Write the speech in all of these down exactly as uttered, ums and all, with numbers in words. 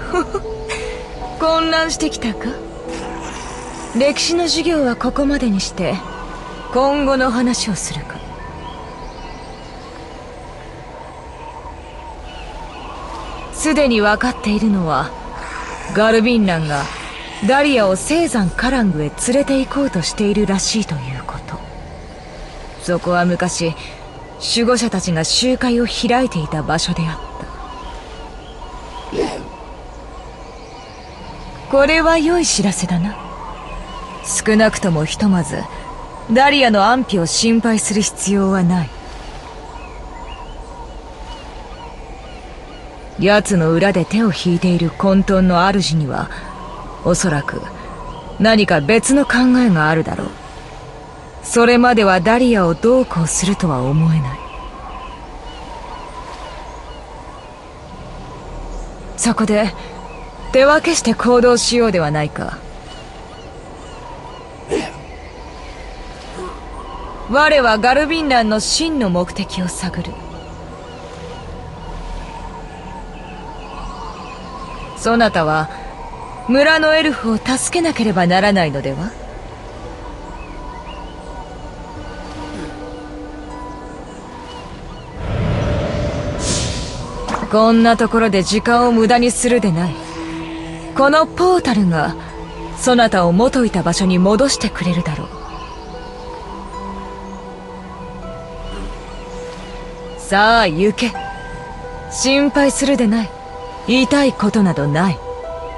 混乱してきたか。歴史の授業はここまでにして今後の話をするか。すでに分かっているのは、ガルビンランがダリアを聖山カラングへ連れて行こうとしているらしいということ。そこは昔守護者たちが集会を開いていた場所であった。これは良い知らせだな。少なくともひとまずダリアの安否を心配する必要はない。奴の裏で手を引いている混沌の主にはおそらく何か別の考えがあるだろう。それまではダリアをどうこうするとは思えない。そこで手分けして行動しようではないか。我はガルビンランの真の目的を探る。そなたは村のエルフを助けなければならないのでは。こんなところで時間を無駄にするでない。このポータルがそなたを元いた場所に戻してくれるだろう。さあ行け。心配するでない。言いたいことなどない。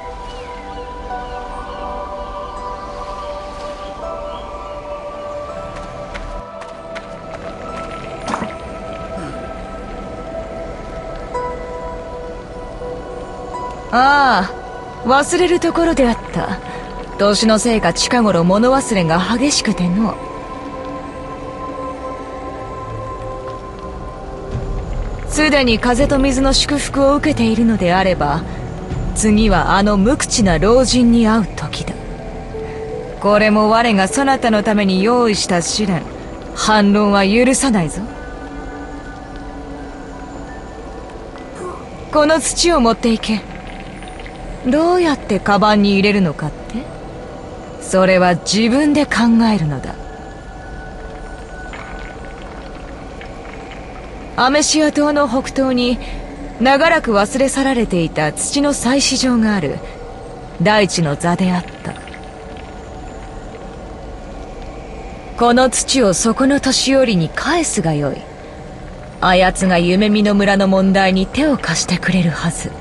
ああ、忘れるところであった。年のせいか近頃物忘れが激しくての。すでに風と水の祝福を受けているのであれば、次はあの無口な老人に会う時だ。これも我がそなたのために用意した試練。反論は許さないぞ。この土を持っていけ。どうやってカバンに入れるのかって、それは自分で考えるのだ。アメシア島の北東に長らく忘れ去られていた土の採取場がある。大地の座であった。この土をそこの年寄りに返すがよい。あやつが夢見の村の問題に手を貸してくれるはず。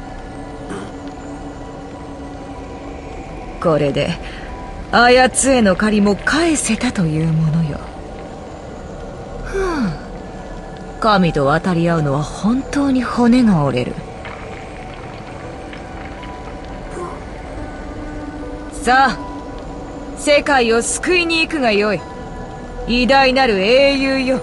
これであやつへの借りも返せたというものよ。ふぅ。神と渡り合うのは本当に骨が折れる。さあ、世界を救いに行くがよい。偉大なる英雄よ。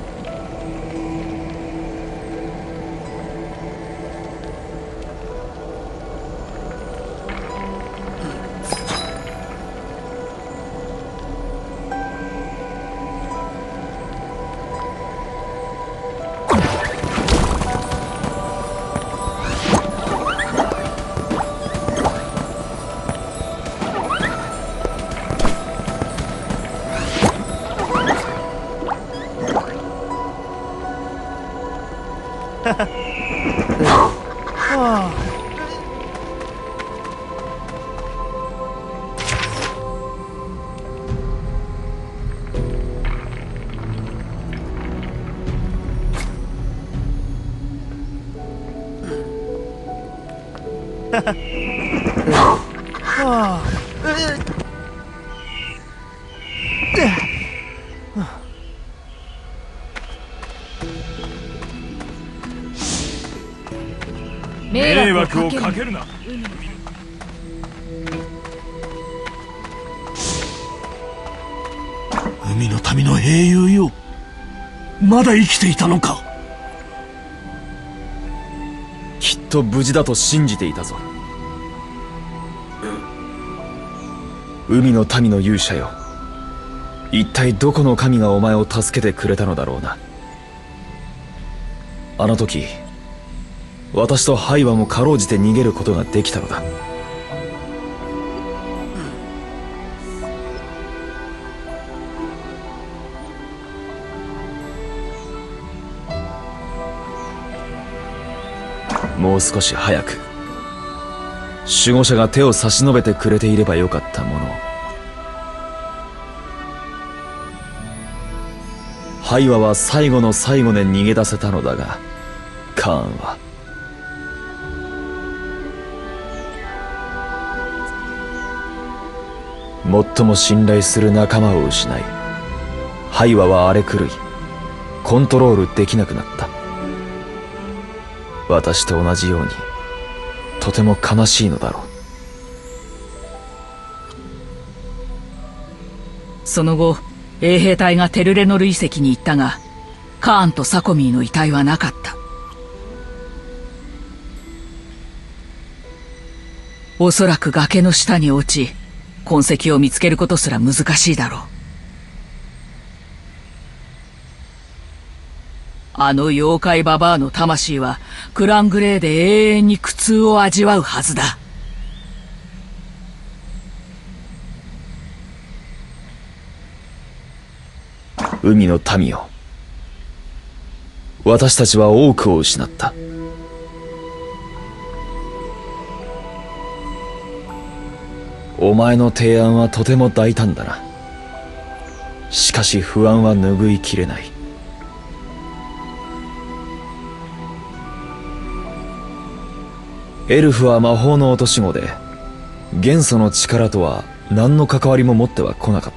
迷惑をかけるな。 海の民の英雄よ、まだ生きていたのか。 きっと無事だと信じていたぞ。海の民の勇者よ、一体どこの神がお前を助けてくれたのだろうな。あの時私とハイワもかろうじて逃げることができたのだ。もう少し早く守護者が手を差し伸べてくれていればよかったものを。ハイワは最後の最後で逃げ出せたのだが、カーンは最も信頼する仲間を失い、ハイワは荒れ狂いコントロールできなくなった。私と同じようにとても悲しいのだろう。 その後衛兵隊がテルレノル遺跡に行ったが、カーンとサコミーの遺体はなかった。おそらく崖の下に落ち、痕跡を見つけることすら難しいだろう。あの妖怪ババアの魂はクラングレーで永遠に苦痛を味わうはずだ。 海の民よ、私たちは多くを失った。お前の提案はとても大胆だな。しかし不安は拭いきれない。エルフは魔法の落とし子で、元素の力とは何の関わりも持っては来なかった。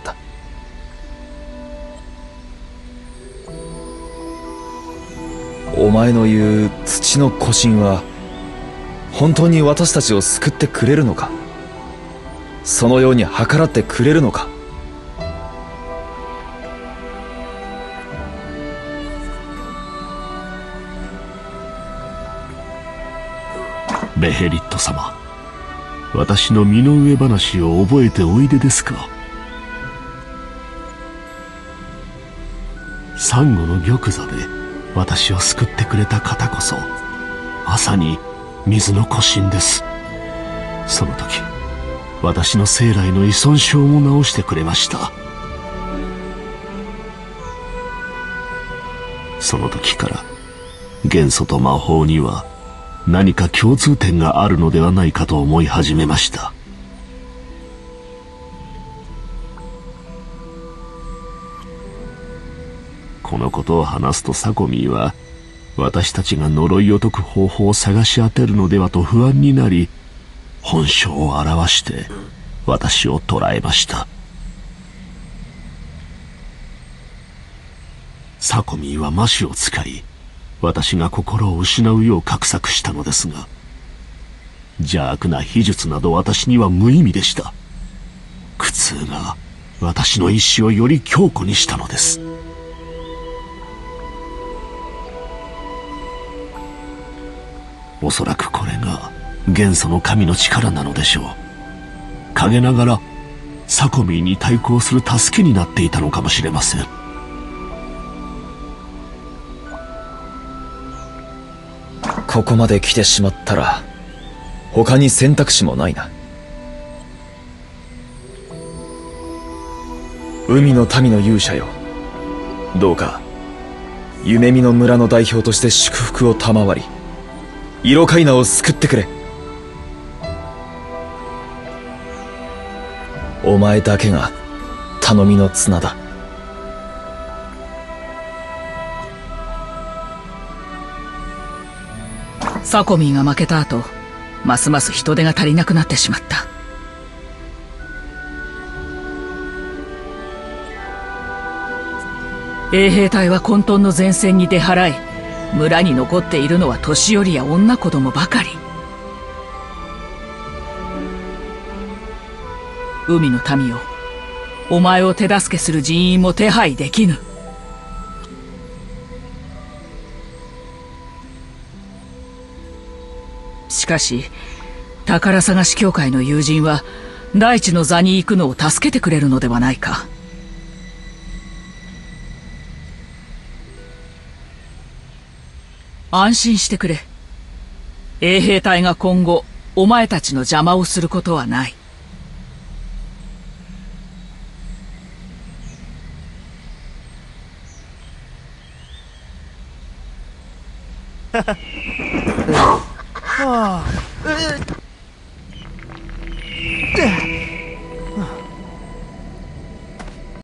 お前の言う土の古神は本当に私たちを救ってくれるのか？そのように計らってくれるのか？ ベヘリット様、私の身の上話を覚えておいでですか？サンゴの玉座で私を救ってくれた方こそまさに水の古神です。その時私の生来の依存症も治してくれました。その時から元素と魔法には何か共通点があるのではないかと思い始めました。このことを話すとサコミーは私たちが呪いを解く方法を探し当てるのではと不安になり、本性を表して私を捕らえました。サコミーは魔手を使い、私が心を失うよう画策したのですが、邪悪な秘術など私には無意味でした。苦痛が私の意志をより強固にしたのです。おそらくこれが元素の神の力なのでしょう。陰ながらサコミーに対抗する助けになっていたのかもしれません。 ここまで来てしまったら他に選択肢もないな。海の民の勇者よ、どうか夢見の村の代表として祝福を賜り、色カイナを救ってくれ。お前だけが頼みの綱だ。 サコミーが負けた後、ますます人手が足りなくなってしまった。衛兵隊は混沌の前線に出払い、村に残っているのは年寄りや女子供ばかり。海の民よ、お前を手助けする人員も手配できぬ。しかし宝探し協会の友人は大地の座に行くのを助けてくれるのではないか。安心してくれ。 衛兵隊が今後お前たちの邪魔をすることはない。 はあ、えっ